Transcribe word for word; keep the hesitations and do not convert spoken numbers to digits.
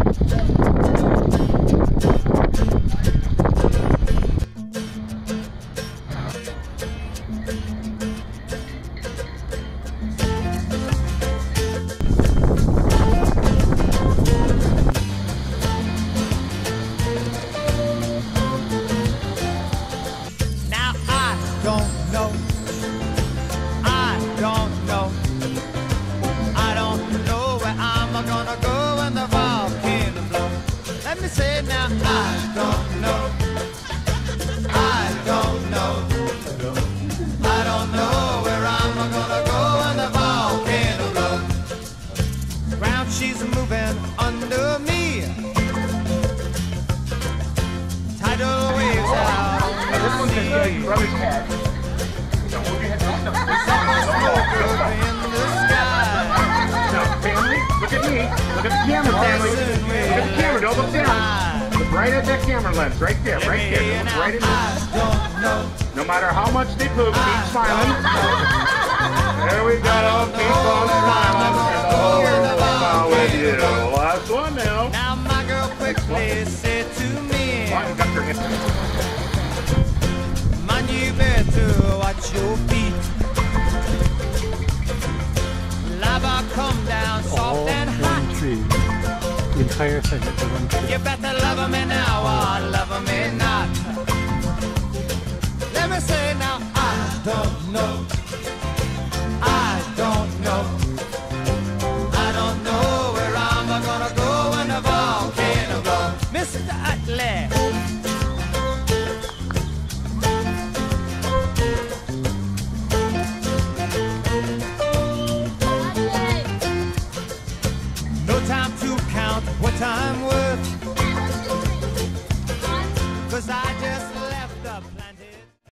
Say now, I don't know. I don't know. I don't know where I'm gonna go when the volcano blows. Ground she's moving under me. Tidal waves out on the sea. Rubbish pad. Don't move your head. In the sky. No, family, look at me. Look at the camera, family. Look at the camera. Don't look down. Look right at that camera lens. Right there. Right there. Look right in there. No matter how much they poop, keep smiling. There we go. Keep on smiling. Oh, with you. Last one now. Now my girl quickly said to me, man, you better watch your feet. Lava come down soft and hot. The entire thing is one tree. You better love me now or love me not. Let me say now, I don't know. I don't know. I don't know where I'm gonna go when the volcano blows. Mister Utley. No time to count what I'm worth, 'cause I just left the planet.